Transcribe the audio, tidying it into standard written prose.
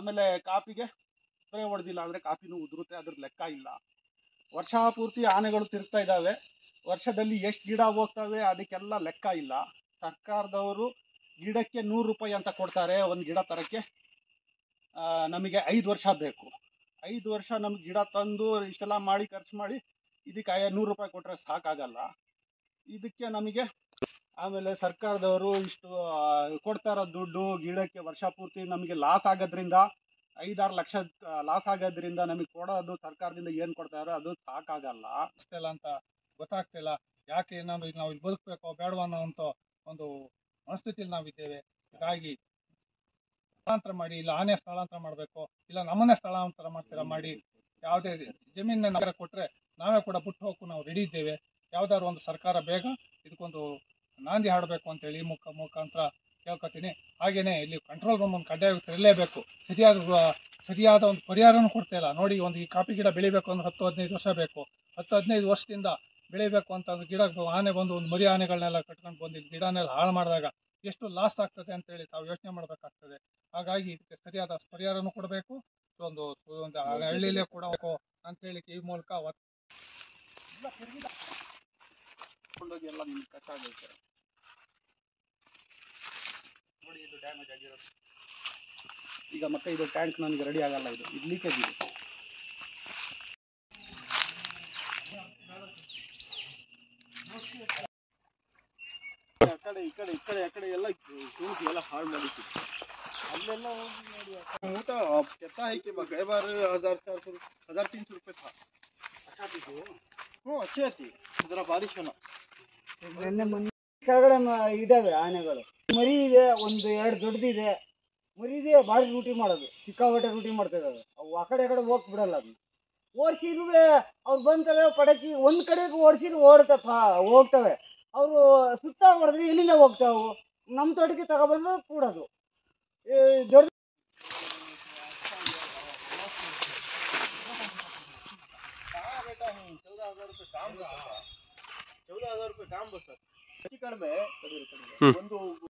ಆಮೇಲೆ ಕಾಪಿಗೆ ಸ್ಪ್ರೇ ಹೊಡೆದಿಲ್ಲ ಅಂದರೆ ಕಾಪಿನೂ ಉದುರುತ್ತೆ, ಅದ್ರ ಲೆಕ್ಕ ಇಲ್ಲ. ವರ್ಷ ಪೂರ್ತಿ ಆನೆಗಳು ತಿರುಗ್ತಾ ಇದ್ದಾವೆ, ವರ್ಷದಲ್ಲಿ ಎಷ್ಟು ಗಿಡ ಹೋಗ್ತವೆ ಅದಕ್ಕೆಲ್ಲ ಲೆಕ್ಕ ಇಲ್ಲ. ಸರ್ಕಾರದವರು ಗಿಡಕ್ಕೆ 100 ರೂಪಾಯಿ ಅಂತ ಕೊಡ್ತಾರೆ, ಒಂದು ಗಿಡ ತರಕ್ಕೆ. ನಮಗೆ 5 ವರ್ಷ ಬೇಕು. 5 ವರ್ಷ ನಮ್ಗೆ ಗಿಡ ತಂದು ಇಷ್ಟೆಲ್ಲ ಮಾಡಿ ಖರ್ಚು ಮಾಡಿ ಇದಕ್ಕೆ 100 ರೂಪಾಯಿ ಕೊಟ್ಟರೆ ಸಾಕಾಗಲ್ಲ. ಇದಕ್ಕೆ ನಮಗೆ ಆಮೇಲೆ ಸರ್ಕಾರದವರು ಇಷ್ಟು ಕೊಡ್ತಾ ಇರೋ ದುಡ್ಡು ಗಿಡಕ್ಕೆ ವರ್ಷ ಪೂರ್ತಿ ನಮಗೆ ಲಾಸ್ ಆಗೋದ್ರಿಂದ 5-6 ಲಕ್ಷ ಲಾಸ್ ಆಗೋದ್ರಿಂದ ನಮಗೆ ಕೊಡೋದು ಸರ್ಕಾರದಿಂದ ಏನು ಕೊಡ್ತಾರೋ ಅದು ಸಾಕಾಗಲ್ಲ. ಅಷ್ಟೆಲ್ಲ ಅಂತ ಗೊತ್ತಾಗ್ತಿಲ್ಲ. ಯಾಕೆ ನಾವು ಇಲ್ಲಿ ಬದುಕಬೇಕೋ ಬೇಡವೋ ಅನ್ನೋಂಥ ಒಂದು ಮನಸ್ಥಿತಿಯಲ್ಲಿ ನಾವಿದ್ದೇವೆ. ಹೀಗಾಗಿ ಸ್ಥಳಾಂತರ ಮಾಡಿ, ಇಲ್ಲ ಆನೆ ಸ್ಥಳಾಂತರ ಮಾಡಬೇಕು, ಇಲ್ಲ ನಮ್ಮನ್ನೇ ಸ್ಥಳಾಂತರ ಮಾಡಿ ಯಾವುದೇ ಜಮೀನ ನಗರ ಕೊಟ್ಟರೆ ನಾವೇ ಕೂಡ ಬಿಟ್ಟು ಹೋಗಕ್ಕೂ ನಾವು ರೆಡಿ ಇದ್ದೇವೆ. ಯಾವ್ದಾದ್ರು ಒಂದು ಸರ್ಕಾರ ಬೇಗ ಇದಕ್ಕೊಂದು ನಾಂದಿ ಹಾಡಬೇಕು ಅಂತೇಳಿ ಮುಖಾಂತರ ಕೇಳ್ಕೊತೀನಿ. ಹಾಗೇನೆ ಇಲ್ಲಿ ಕಂಟ್ರೋಲ್ ರೂಮ್ ಒಂದು ಕಡ್ಡಾಯವಾಗಿ ತೆರಲೇಬೇಕು. ಸರಿಯಾದ ಒಂದು ಪರಿಹಾರನೂ ಕೊಡ್ತಾ ಇಲ್ಲ ನೋಡಿ. ಒಂದು ಈ ಕಾಫಿ ಗಿಡ ಬೆಳಿಬೇಕು ಅಂದ್ರೆ 10-15 ವರ್ಷ ಬೇಕು. 10-15 ವರ್ಷದಿಂದ ಬೆಳಿಬೇಕು ಅಂತ ಗಿಡ ಆನೆ ಬಂದು ಒಂದು ಮರಿ ಆನೆಗಳನ್ನೆಲ್ಲ ಕಟ್ಕೊಂಡು ಬಂದು ಗಿಡನೆಲ್ಲ ಹಾಳು ಮಾಡಿದಾಗ ಎಷ್ಟು ಲಾಸ್ ಆಗ್ತದೆ ಅಂತೇಳಿ ತಾವು ಯೋಚನೆ ಮಾಡಬೇಕಾಗ್ತದೆ. ಹಾಗಾಗಿ ಇದಕ್ಕೆ ಸರಿಯಾದ ಪರಿಹಾರನೂ ಕೊಡಬೇಕು, ಒಂದು ಹಳ್ಳಿಲೇ ಕೂಡ ಅಂತೇಳಿ ಈ ಮೂಲಕ ಎಲ್ಲ ನಿಮ್ಗೆ ಕಚ್ಚಾಗೈತೆ ನೋಡಿ. ಇದು ಡ್ಯಾಮೇಜ್ ಆಗಿರೋದು. ಈಗ ಮತ್ತೆ ಇದು ಟ್ಯಾಂಕ್ ನನಗೆ ರೆಡಿ ಆಗಲ್ಲ, ಇದು ಲೀಕೇಜ್ ಇದೆ. ಆ ಕಡೆ ಎಲ್ಲ ಶೂನ್ಕಿ ಎಲ್ಲ ಹಾಳು ಮಾಡಿತ್ತು. ಅಲ್ಲೆಲ್ಲ ಹೋಗಿ ನೋಡಿ ಊಟ कहता है कि गए बार 1300 रुपये था. अच्छा थी वो. अच्छी थी. जरा बारिश होना. ಕೆಳಗಡೆ ಇದಾವೆ ಆನೆಗಳು. ಮರಿ ಇದೆ, ಒಂದು 2 ದೊಡ್ಡದಿದೆ. ಮರಿ ಇದೆ, ಭಾರಿ ರೂಟಿ ಮಾಡೋದು, ಸಿಕ್ಕಾಪಟ್ಟೆ ರೂಟಿ ಮಾಡ್ತಾ ಇದಾವೆ. ಅವು ಆ ಕಡೆ ಹೋಗಕ್ ಬಿಡಲ್ಲ. ಅದನ್ನ ಓಡಿಸಿರುವೆ ಅವ್ರು ಬಂತವೆ ಪಡಕಿ ಒಂದ್ ಕಡೆಗೆ ಓಡಿಸಿರು ಹೋಗ್ತವೆ. ಅವರು ಸುತ್ತ ಹೊಡೆದ್ರೆ ಎಲ್ಲಿಂದ ಹೋಗ್ತಾವು? ನಮ್ಮ ತೋಟಕ್ಕೆ ತಗೊಬಂದು ಕೂಡೋದು. ದೊಡ್ಡ 14,000 ರೂಪಾಯಿ काम बस. ಹೆಚ್ಚು ಕಡಿಮೆ ಒಂದು